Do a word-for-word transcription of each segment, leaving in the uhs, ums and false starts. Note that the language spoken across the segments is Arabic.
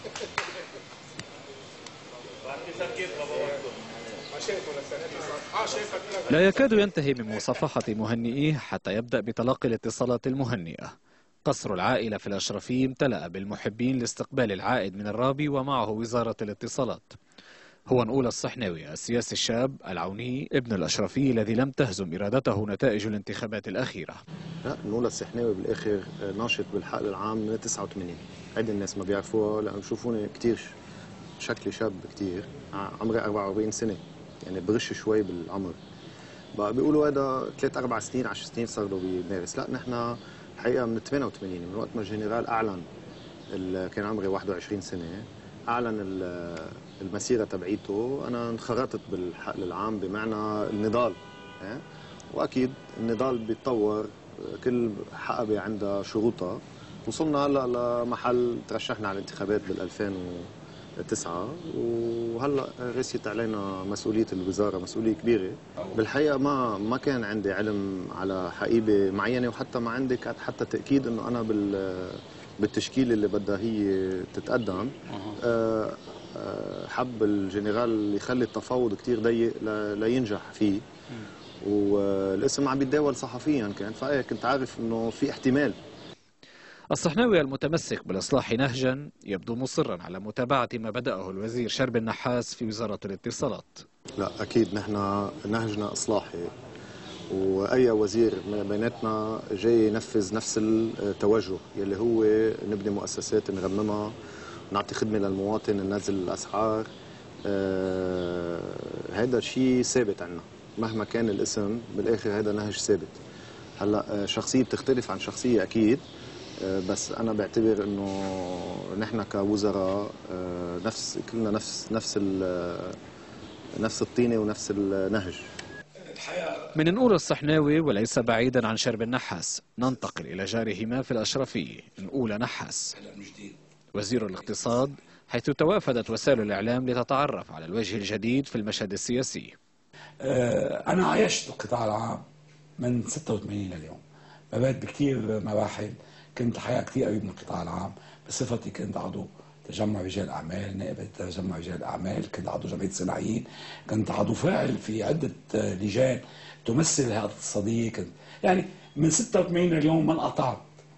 لا يكاد ينتهي من مصافحة مهنئيه حتى يبدأ بتلقي الاتصالات المهنئة. قصر العائلة في الأشرفي امتلأ بالمحبين لاستقبال العائد من الرابي ومعه وزارة الاتصالات. هو نقول الصحناوي السياسي الشاب العوني ابن الأشرفي الذي لم تهزم إرادته نتائج الانتخابات الأخيرة. لا، نقول الصحناوي بالاخر ناشط بالحقل العام من تسعة وثمانين. عادي الناس ما بيعرفوها لانه بشوفوني كثير شكلي شاب كثير، عمري أربعة وأربعين سنه، يعني بغش شوي بالعمر. بقى بيقولوا هذا ثلاث اربع سنين عشر سنين صار له بيمارس. لا، نحن الحقيقه من ثمانية وثمانين، من وقت ما الجنرال اعلن، كان عمري واحد وعشرين سنه، اعلن المسيره تبعيته، انا انخرطت بالحقل العام بمعنى النضال. واكيد النضال بيتطور، كل حقبه عندها شروطها. وصلنا هلا لمحل ترشحنا على الانتخابات بال ألفين وتسعة، وهلا رست علينا مسؤوليه الوزاره، مسؤوليه كبيره. بالحقيقه ما ما كان عندي علم على حقيبه معينه، وحتى ما عندي حتى تاكيد انه انا بال بالتشكيله اللي بدها هي تتقدم. أه حب الجنرال يخلي التفاوض كثير ضيق لينجح فيه، والاسم عم بيتداول صحفيا كان، فايه كنت عارف انه في احتمال. الصحناوي المتمسك بالإصلاح نهجا يبدو مصرا على متابعة ما بدأه الوزير شرب النحاس في وزارة الاتصالات. لا أكيد نحن نهجنا إصلاحي، وأي وزير بيناتنا جاي ينفذ نفس التوجه يلي هو نبني مؤسسات نرممها، نعطي خدمة للمواطن، ننزل الأسعار. آه هذا شيء ثابت عنا مهما كان الاسم، بالآخر هذا نهج ثابت. هلا شخصية بتختلف عن شخصية أكيد، بس أنا بعتبر إنه نحن كوزراء نفس كلنا نفس نفس نفس الطينة ونفس النهج. من نقول الصحناوي وليس بعيدا عن شرب النحاس، ننتقل إلى جارهما في الأشرفي نقول نحاس وزير الاقتصاد، حيث توافدت وسائل الإعلام لتتعرف على الوجه الجديد في المشهد السياسي. أنا عايشت القطاع العام من ستة وثمانين لليوم، ببات بكثير مراحل، كنت حقيقة كثير قريب من القطاع العام بصفتي كنت عضو تجمع رجال اعمال، نائب تجمع رجال اعمال، كنت عضو جمعيه صناعيين، كنت عضو فاعل في عده لجان تمثل الهيئه الاقتصاديه، كنت يعني من ستة وثمانين لليوم ما انقطعت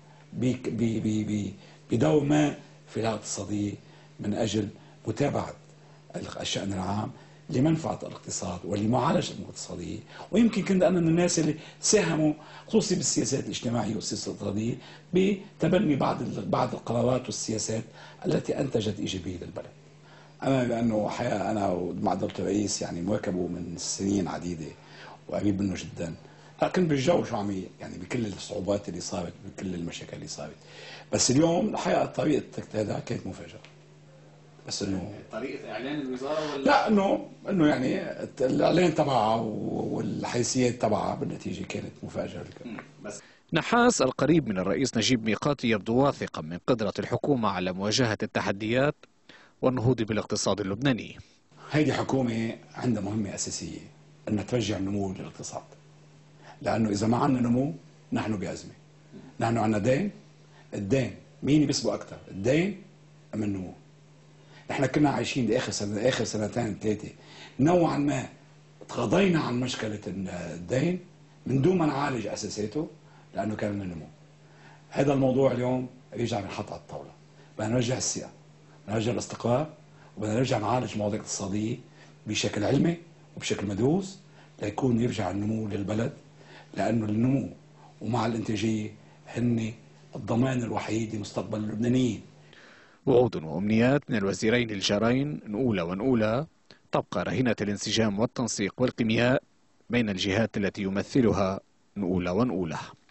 بدور ما في الهيئه الاقتصاديه من اجل متابعه الشان العام لمنفعه الاقتصاد ولمعالجه الامور الاقتصاديه، ويمكن كنت انا من الناس اللي ساهموا خصوصي بالسياسات الاجتماعيه والسياسه الاقتصاديه بتبني بعض بعض القرارات والسياسات التي انتجت ايجابيه للبلد. انا لانه حقيقه انا مع دوله الرئيس يعني مواكبه من سنين عديده وقريب منه جدا، لكن بالجو شو عم يعني بكل الصعوبات اللي صارت، بكل المشاكل اللي صارت، بس اليوم الحقيقه طريقه هذا كانت مفاجاه. بس انه طريقه اعلان الوزاره ولا لا، انه انه يعني الاعلان تبعها والحيثيات تبعها بالنتيجه كانت مفاجاه. بس نحاس القريب من الرئيس نجيب ميقاتي يبدو واثقا من قدره الحكومه على مواجهه التحديات والنهوض بالاقتصاد اللبناني. هيدي حكومه عندها مهمه اساسيه، انها ترجع النمو للاقتصاد، لانه اذا ما عندنا نمو نحن بازمه. نحن عندنا دين، الدين مين بيسبق اكثر، الدين ام النمو؟ نحن كنا عايشين لاخر سنه اخر سنتين ثلاثه نوعا ما تغاضينا عن مشكله الدين من دون ما نعالج اساساته لانه كان لنا نمو. هذا الموضوع اليوم رجع بنحط على الطاوله، بدنا نرجع الثقه، بدنا نرجع الاستقرار، وبدنا نرجع نعالج مواضيع اقتصاديه بشكل علمي وبشكل مدروس ليكون يرجع النمو للبلد، لانه النمو ومع الانتاجيه هن الضمان الوحيد لمستقبل اللبنانيين. وعود وأمنيات من الوزيرين الجارين نقولة ونقولة تبقى رهينة الانسجام والتنسيق والكيمياء بين الجهات التي يمثلها نقولة ونقولة.